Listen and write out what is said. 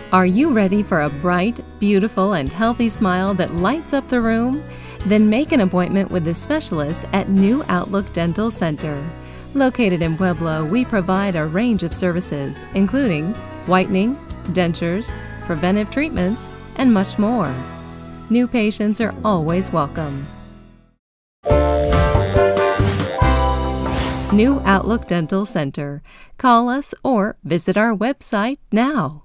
Are you ready for a bright, beautiful, and healthy smile that lights up the room? Then make an appointment with the specialists at New Outlook Dental Center. Located in Pueblo, we provide a range of services, including whitening, dentures, preventive treatments, and much more. New patients are always welcome. New Outlook Dental Center. Call us or visit our website now.